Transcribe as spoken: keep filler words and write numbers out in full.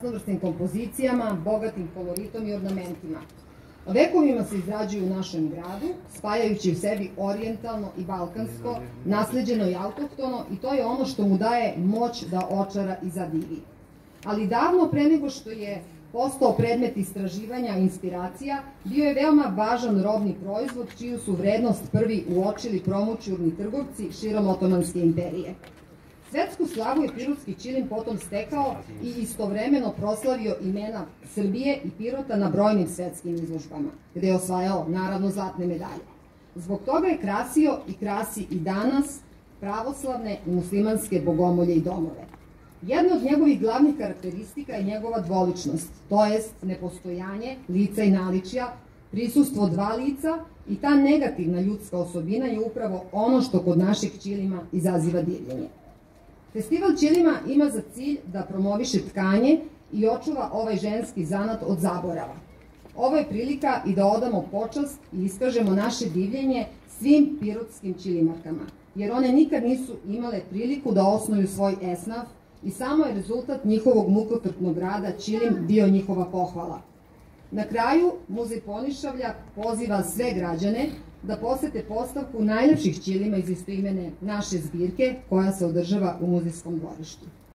raznovrsnim kompozicijama, bogatim koloritom i ornamentima. Vekovima se izrađuju u našem gradu, spajajući u sebi orijentalno i balkansko, nasleđeno i autohtono, i to je ono što mu daje moć da očara i zadivi. Ali davno pre nego što je postao predmet istraživanja i inspiracija, bio je veoma važan robni proizvod čiju su vrednost prvi uočili promućurni trgovci širom Otomanske imperije. Svetsku slavu je pirotski ćilim potom stekao i istovremeno proslavio imena Srbije i Pirota na brojnim svetskim izložbama, gde je osvajao naravno zlatne medalje. Zbog toga je krasio i krasi i danas pravoslavne i muslimanske bogomolje i domove. Jedna od njegovih glavnih karakteristika je njegova dvoličnost, to jest nepostojanje lica i naličja, prisustvo dva lica, i ta negativna ljudska osobina je upravo ono što kod našeg ćilima izaziva divljenje. Festival ćilima ima za cilj da promoviše tkanje i očuva ovaj ženski zanat od zaborava. Ovo je prilika i da odamo počast i iskažemo naše divljenje svim pirotskim ćilimarkama, jer one nikad nisu imale priliku da osnuju svoj esnaf i samo je rezultat njihovog mukotrpnog rada ćilim bio njihova pohvala. Na kraju, Muzej Ponišavlja poziva sve građane da posete postavku najlepših ćilima iz istoimene naše zbirke koja se održava u muzejskom dvorištu.